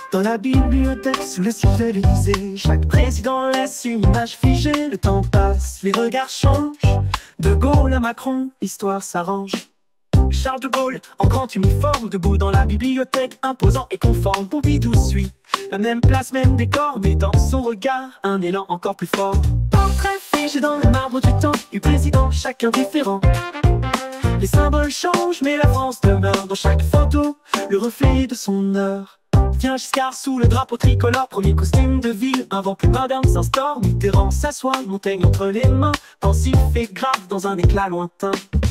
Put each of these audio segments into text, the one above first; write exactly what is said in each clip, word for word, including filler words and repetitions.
Dans la bibliothèque, sous le ciel de l'Élysée, chaque président laisse une image figée. Le temps passe, les regards changent. De Gaulle à Macron, l'histoire s'arrange. Charles de Gaulle, en grand uniforme, debout dans la bibliothèque, imposant et conforme. Pompidou suit la même place, même décor, mais dans son regard, un élan encore plus fort. Portrait figé dans le marbre du temps, du président, chacun différent. Les symboles changent, mais la France demeure dans chaque photo, le reflet de son heure. Vient Giscard sous le drapeau tricolore, premier costume de ville, un vent plus moderne s'instaure. Mitterrand s'assoit, Montaigne entre les mains, pensif et grave dans un éclat lointain.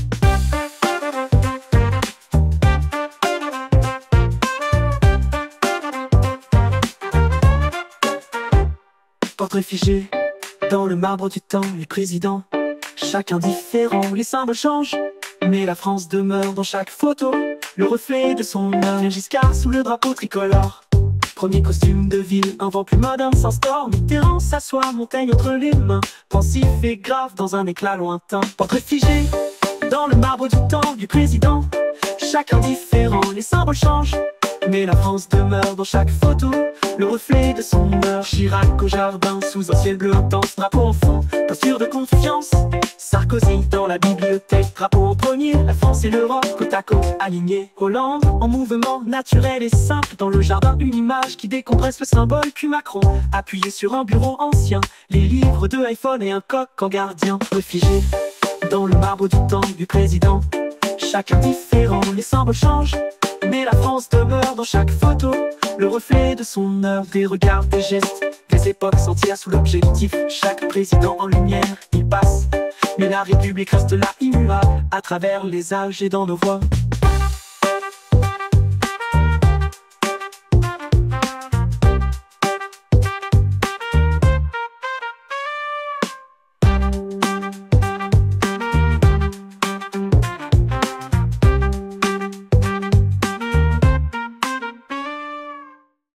Portrait figé dans le marbre du temps, les présidents, chacun différent. Les symboles changent, mais la France demeure dans chaque photo, le reflet de son heure. Vient Giscard sous le drapeau tricolore, premier costume de ville, un vent plus moderne s'instaure. Mitterrand s'assoit, Montaigne entre les mains, pensif et grave dans un éclat lointain. Portrait figé dans le marbre du temps, du président, chacun différent. Les symboles changent, mais la France demeure dans chaque photo, le reflet de son heure. Chirac au jardin, sous un ciel bleu intense, drapeau en fond, posture de confiance. Sarkozy dans la bibliothèque, drapeau en premier, la France et l'Europe côte à côte alignés. Hollande en mouvement naturel et simple, dans le jardin une image qui décompresse le symbole. Puis Macron appuyé sur un bureau ancien, les livres de iPhone et un coq en gardien. Réfugié dans le marbre du temps, du président, chacun différent. Les symboles changent, mais la France demeure dans chaque photo, le reflet de son heure. Des regards, des gestes, des époques entières sous l'objectif. Chaque président en lumière, il passe, mais la République reste là immuable, à travers les âges et dans nos voix.